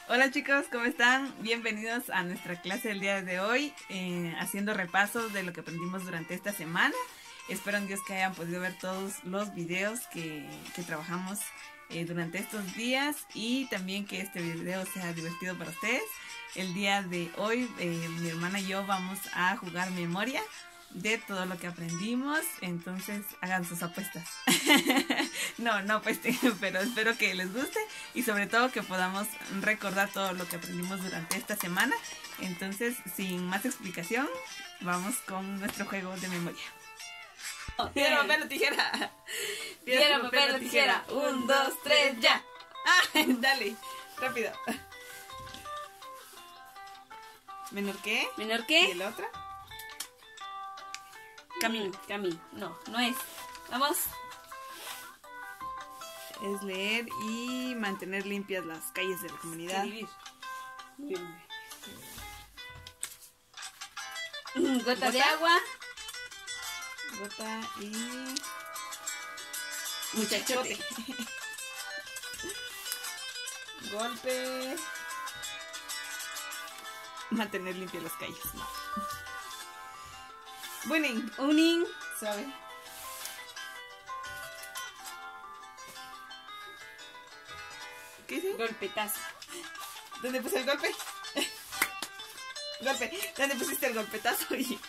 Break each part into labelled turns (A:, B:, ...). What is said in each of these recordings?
A: Hola chicos, ¿cómo están? Bienvenidos a nuestra clase del día de hoy, haciendo repasos de lo que aprendimos durante esta semana. Espero en Dios que hayan podido ver todos los videos que trabajamos durante estos días y también que este video sea divertido para ustedes. El día de hoy mi hermana y yo vamos a jugar memoria de todo lo que aprendimos, entonces hagan sus apuestas. no apuesten, pero espero que les guste y sobre todo que podamos recordar todo lo que aprendimos durante esta semana. Entonces, sin más explicación, vamos con nuestro juego de memoria. Piedra, papel o tijera.
B: Piedra, papel o tijera. 1, 2, 3, ya.
A: Dale, rápido. ¿Menor qué?
B: ¿Menor qué?
A: ¿Y el otro? Camino.
B: No es. Vamos.
A: Es leer y mantener limpias las calles de la comunidad.
B: Escribir. Gota de agua.
A: Gota y...
B: Muchachote.
A: Golpe. Mantener limpias las calles. No. Winning.
B: Uning.
A: Suave. ¿Qué dice?
B: Golpetazo.
A: ¿Dónde puse el golpe? Golpe. ¿Dónde pusiste el golpetazo?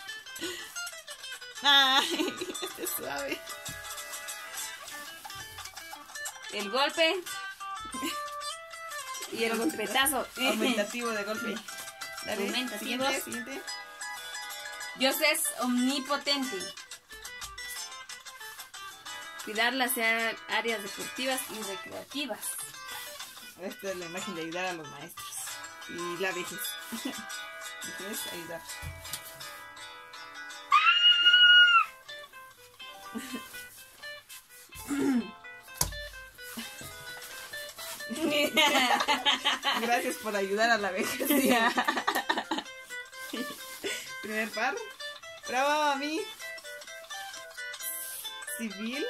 A: Ay, este es suave.
B: El golpe. Y el golpetazo.
A: Aumentativo de golpe. Dale.
B: Aumentativo.
A: Siguiente.
B: Dios es omnipotente. Cuidar las áreas deportivas y recreativas.
A: Esta es la imagen de ayudar a los maestros. Y la vejez. Vejez, ayudar. Gracias por ayudar a la vejez. Primer par. Bravo a mí. Civil.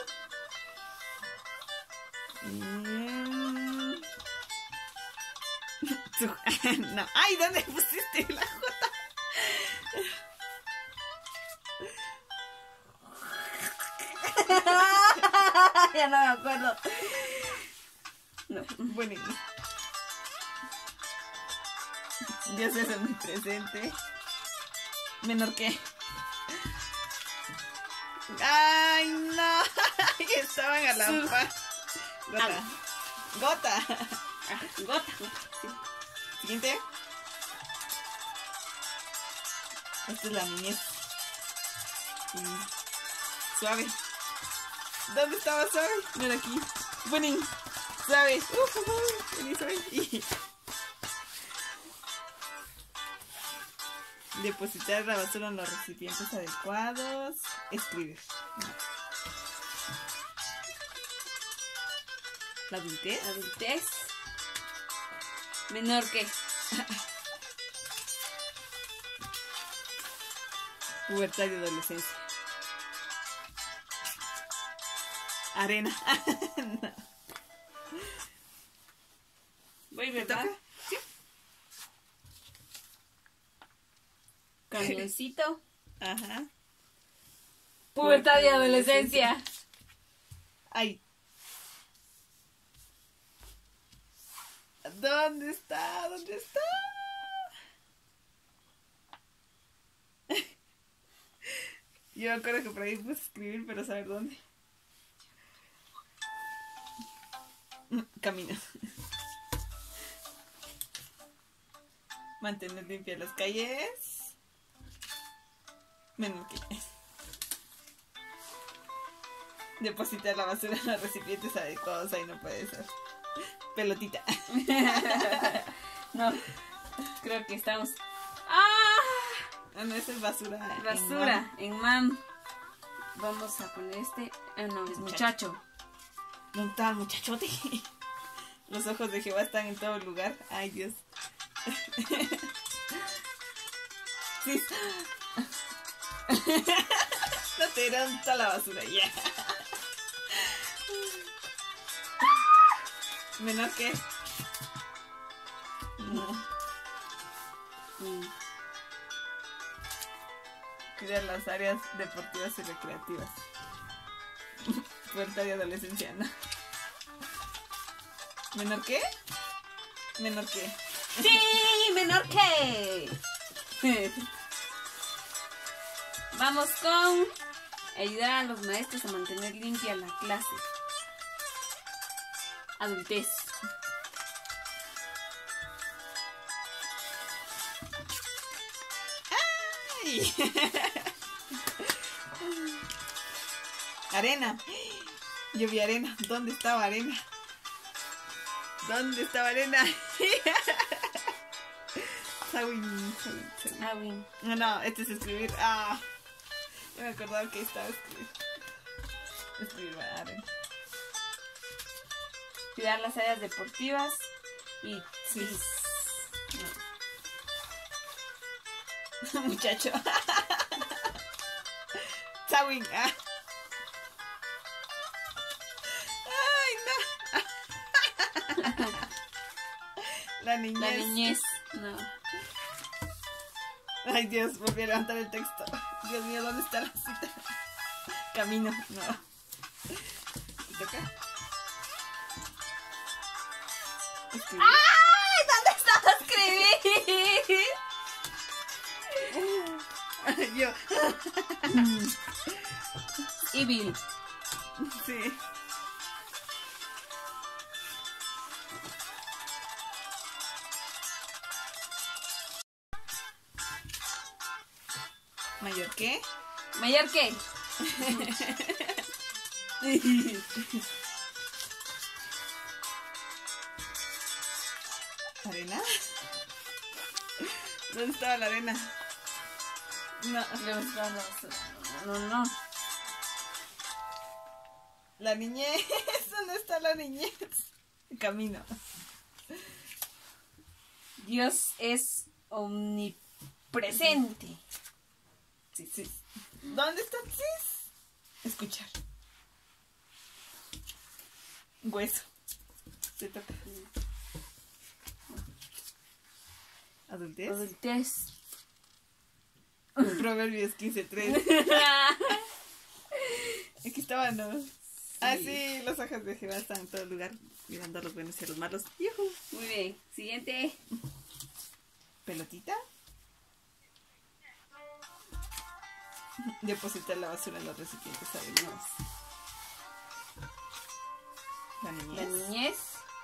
A: No. Ay, ¿dónde pusiste la J?
B: Ya no me acuerdo.
A: No, bueno. Dios es omnipresente. ¿Menor qué? ¡Ay, no! Estaban a la par. Gota. Gota.
B: Gota. Sí.
A: Siguiente. Esta es la niñez. Suave. ¿Dónde estaba suave? Mira aquí. Winning. Suave. Winning, suave. Depositar la basura en los recipientes adecuados. Escribir. La adultez.
B: Adultez. Menor que.
A: Pubertad y adolescencia. Arena. No.
B: Voy, ¿verdad?
A: Sí.
B: Camioncito.
A: Ajá.
B: Pubertad y adolescencia.
A: Ay. ¿Dónde está? ¿Dónde está? Yo me acuerdo que por ahí puse escribir, pero saber dónde. Camino. Mantener limpias las calles. Menor que. Depositar la basura en los recipientes adecuados. Ahí no puede ser. Pelotita.
B: No. Creo que estamos.
A: Ah, no, esa es basura.
B: Basura. En mam. Vamos a poner este. No, es muchacho.
A: ¿Dónde está el muchachote? Los ojos de Jehová están en todo lugar. Ay, Dios. Sí. No te dirán toda la basura, ya. Menor que. Cuidar las áreas deportivas y recreativas. Pubertad y adolescencia, ¿no? ¿Menor qué? ¿Menor qué?
B: Sí, menor que. Vamos con ayudar a los maestros a mantener limpia la clase. Adultez.
A: ¡Ay! Arena. Yo vi arena. ¿Dónde estaba arena? ¿Dónde estaba arena? Sawin. No, este es escribir. Ah, yo me acordaba que estaba escribir. Escribir arena.
B: Cuidar las áreas deportivas y
A: Sí. No. Muchacho. Sawin. Ah. Ay, no. La niñez.
B: La niñez. No.
A: Ay, Dios, volví a levantar el texto. Dios mío, ¿dónde está la cita? Camino. No. ¿Te toca? Escribir.
B: ¡Ay! ¿Dónde estaba escribir?
A: Yo.
B: Evil.
A: Sí. ¿Mayor qué?
B: ¿Mayor qué?
A: ¿Arena? ¿Dónde estaba la arena? No.
B: No.
A: La niñez. ¿Dónde está la niñez? Camino.
B: Dios es omnipresente.
A: Sí. ¿Dónde está Cis? Escuchar. Hueso. Se toca. ¿Adultez?
B: Adultez.
A: Proverbios 15:3. Aquí estaban, ¿no? Ah, sí, las hojas de Jehová están en todo lugar, mirando a los buenos y a los malos. ¡Yujú!
B: Muy bien. Siguiente.
A: ¿Pelotita? Depositar la basura en los recipientes adecuados. La niñez.
B: La niñez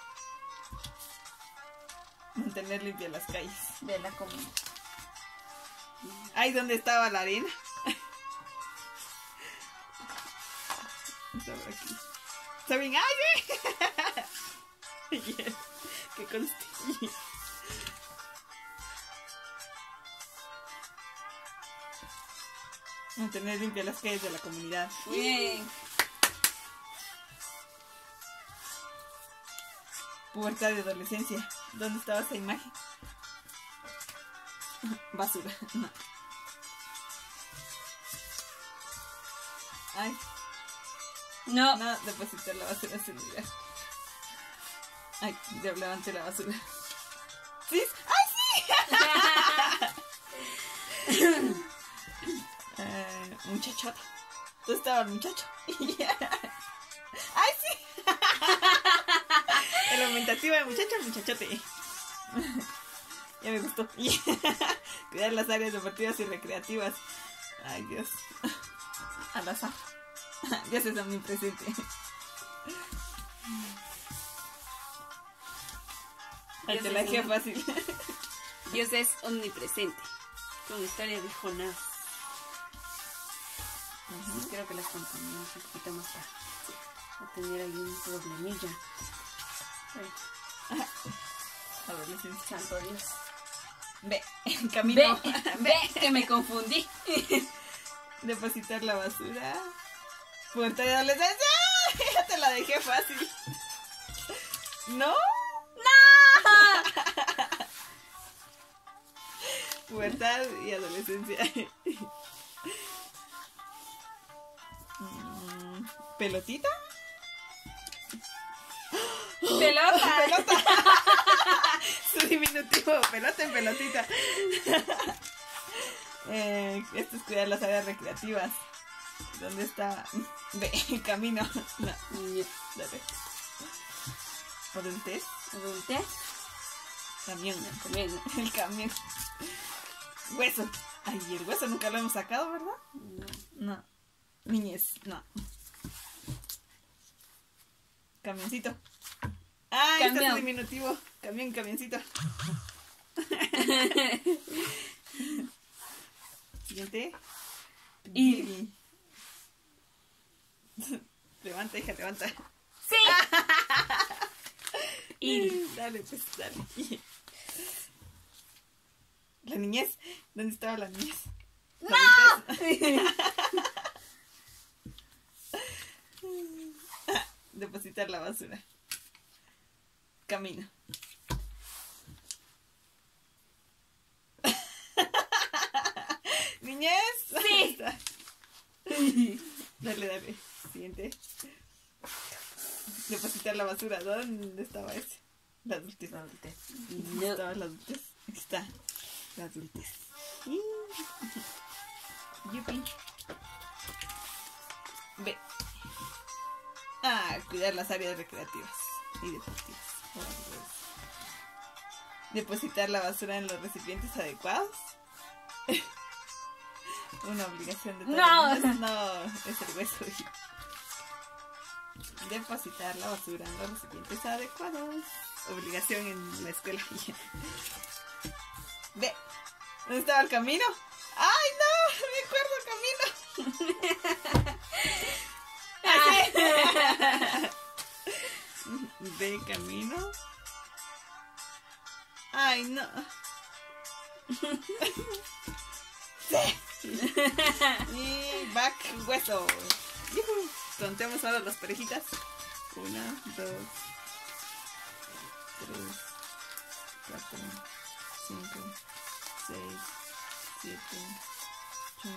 A: Mantener limpias las calles.
B: de la comunidad.
A: Ay, ¿dónde estaba la arena? Estaba aquí. ¿Está bien? ¡Ay, sí! Yes. ¡Qué constilla! Mantener limpias las calles de la comunidad.
B: Muy bien.
A: Pubertad de adolescencia. ¿Dónde estaba esa imagen? Basura. No. Ay,
B: No.
A: no, depositar la basura en su lugar. Ay, ya levanté la basura. ¿Sí? ¡Ay, sí! Muchachota. ¿Dónde estaba el muchacho? ¡Ay, sí! El aumentativo de muchacho, muchachote. Ya me gustó. Cuidar las áreas deportivas y recreativas. Ay, Dios. Al azar. Dios es omnipresente. Ay, te la dejé fácil.
B: Dios es omnipresente. Con la historia de Jonás. Creo que las acompañamos un poquito más para tener ahí un problemilla.
A: Adolescencia.
B: Santo Dios.
A: Ve, camino.
B: Ve, que me confundí.
A: Depositar la basura. Puerta de adolescencia. Ya te la dejé fácil. ¿No? Pubertad y adolescencia. ¿Pelotita?
B: Pelota.
A: Su diminutivo. Pelota en pelotita. Esto es cuidar las áreas recreativas. ¿Dónde está? Ve, camino. No. Dale. Adultez.
B: Adultez.
A: Camión.
B: Camión.
A: El camión. Hueso. Ay, el hueso nunca lo hemos sacado, ¿verdad? No. Niñez, no. Camioncito. Ah, este es el diminutivo. Camión, camioncito. Siguiente.
B: Ir.
A: Levanta, hija, levanta.
B: Sí. Ir.
A: Dale, pues, dale. La niñez. ¿Dónde estaba la niñez?
B: ¡No!
A: Depositar la basura. Camino. Niñez.
B: Sí.
A: Dale, dale. Siguiente. Depositar la basura. ¿Dónde estaba ese? La adultez. La adultez. ¿Dónde estaba la adultez? Aquí está. La adultez. Yupi. Ve. Ah, cuidar las áreas recreativas y deportivas. Depositar la basura en los recipientes adecuados. Una obligación de todos. No, es el hueso. Depositar la basura en los recipientes adecuados. Obligación en la escuela. Ve. ¿Dónde estaba el camino? ¡Ay, no! Me acuerdo el camino. Ve camino. ¡Ay, no! Sí. Y back hueso. ¡Yuhu! Contemos ahora las parejitas. 1, 2, 3, 4, 5, 6, 7, 8,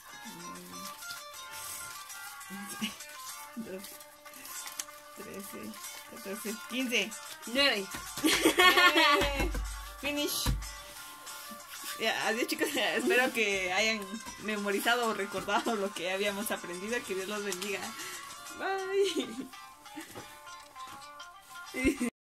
A: 9, 12, 13, 14, 15.
B: 9.
A: Finish. Ya, adiós chicos, espero que hayan memorizado o recordado lo que habíamos aprendido. Que Dios los bendiga. Bye.